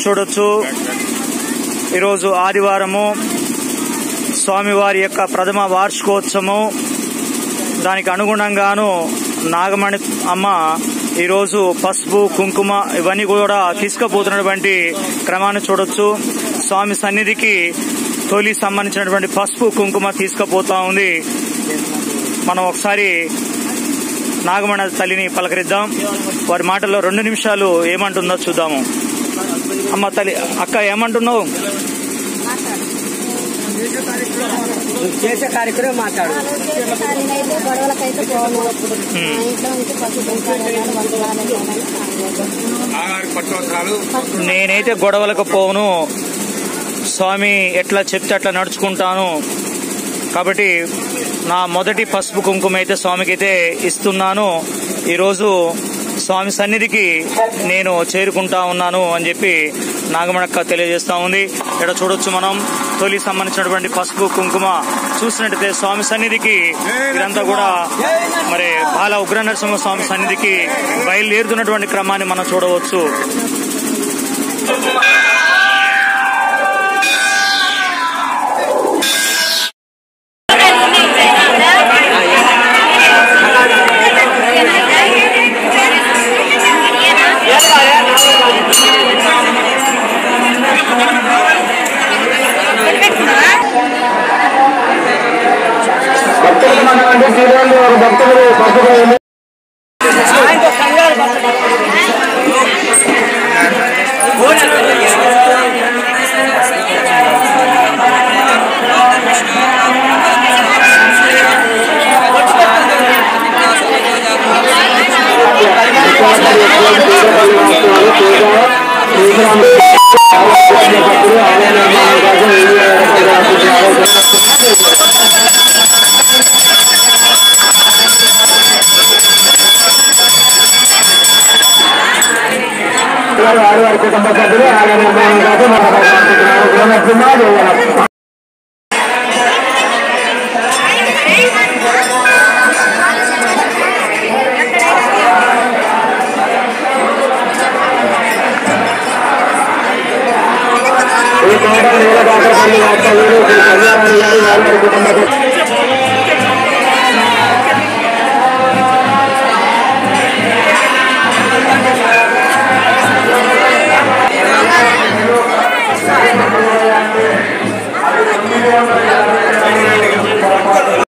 చూడొచ్చు ఈరోజు ఆదివారము స్వామివారి యొక్క ప్రథమ వార్షికోత్సవము. దానికి అనుగుణంగాను నాగమణి అమ్మ ఈరోజు పసుపు కుంకుమ ఇవన్నీ కూడా తీసుకుపోతున్నటువంటి క్రమాన్ని చూడొచ్చు. స్వామి సన్నిధికి తొలి సంబంధించినటువంటి పసుపు కుంకుమ తీసుకుపోతా ఉంది. మనం ఒకసారి నాగమణి తల్లిని పలకరిద్దాం. వారి మాటల్లో 2 నిమిషాలు ఏమంటుందో చూద్దాము. అమ్మ తల్లి, అక్క ఏమంటున్నావు? చేసే కార్యక్రమం మాట్లాడు. నేనైతే గొడవలకు పోను, స్వామి ఎట్లా చెప్తే అట్లా నడుచుకుంటాను. కాబట్టి నా మొదటి పసుపు కుంకుమ అయితే స్వామికి అయితే ఇస్తున్నాను. ఈరోజు స్వామి సన్నిధికి నేను చేరుకుంటా ఉన్నాను అని చెప్పి నాగమణక్క తెలియజేస్తా ఉంది. ఇక్కడ చూడొచ్చు మనం తొలి సంబంధించినటువంటి పసుపు కుంకుమ చూసినట్టయితే స్వామి సన్నిధికి ఇదంతా కూడా మరి బాల ఉగ్ర నరసింహ స్వామి సన్నిధికి బయలుదేరుతున్నటువంటి క్రమాన్ని మనం చూడవచ్చు. వారి కుటుంబ సభ్యులు ఆలయ నిర్మాణం కోసం ఈ కోట నీలకాకరపల్లి వార్తలు కళ్యాణి గారి వారి కుటుంబ